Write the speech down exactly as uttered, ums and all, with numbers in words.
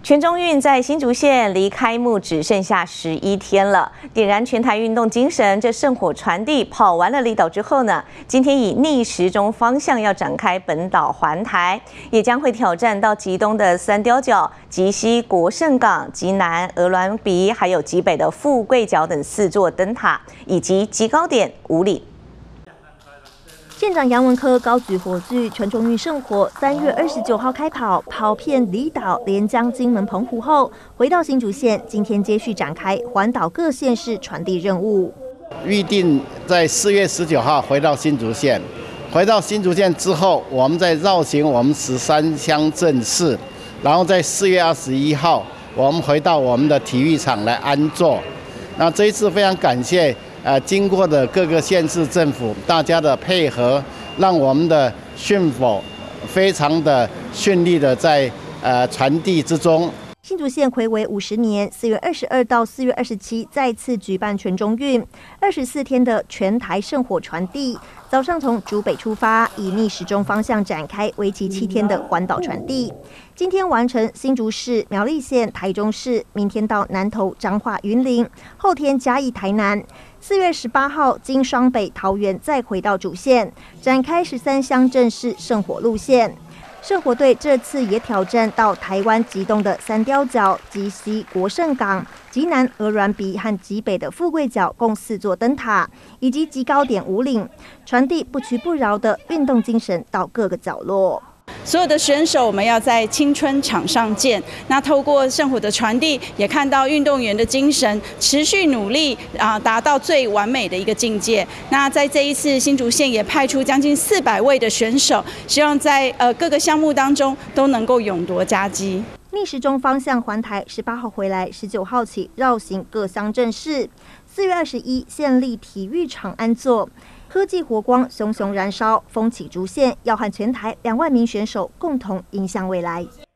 全中运在新竹县离开幕只剩下十一天了，点燃全台运动精神，这圣火传递跑完了离岛之后呢，今天以逆时钟方向要展开本岛环台，也将会挑战到极东的三貂角、极西国盛港、极南鹅銮鼻，还有极北的富贵角等四座灯塔，以及极高点五里。 县长杨文科高举火炬，全中运圣火三月二十九号开跑，跑遍离岛、连江、金门、澎湖后，回到新竹县，今天接续展开环岛各县市传递任务。 预定在四月十九号回到新竹县，回到新竹县之后，我们再绕行我们十三乡镇市，然后在四月二十一号，我们回到我们的体育场来安座。那这一次非常感谢。 呃，经过的各个县市政府大家的配合，让我们的训火非常的顺利的在呃传递之中。 新竹县睽违五十年，四月二十二到四月二十七再次举办全中运，二十四天的全台圣火传递。早上从竹北出发，以逆时钟方向展开为期七天的环岛传递。今天完成新竹市、苗栗县、台中市，明天到南投、彰化、云林，后天嘉义、台南。 四月十八号，经双北、桃园，再回到主线，展开十三乡镇市圣火路线。圣火队这次也挑战到台湾极东的三貂角、极西国盛港、极南鹅銮鼻和极北的富贵角，共四座灯塔，以及极高点五岭，传递不屈不挠的运动精神到各个角落。 所有的选手，我们要在青春场上见。那透过圣火的传递，也看到运动员的精神，持续努力啊，达到最完美的一个境界。那在这一次新竹县也派出将近四百位的选手，希望在呃各个项目当中都能够勇夺佳绩。 逆时钟方向环台，十八号回来，十九号起绕行各乡镇市。四月二十一，县立体育场安座。 科技火光熊熊燃烧，风起竹线，要和全台两万名选手共同迎向未来。